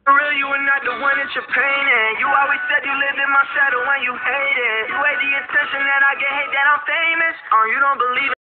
For real, you are not the one that you're painting. You always said you lived in my shadow when you hated. You hate the attention that I get, hate that I'm famous. You don't believe it.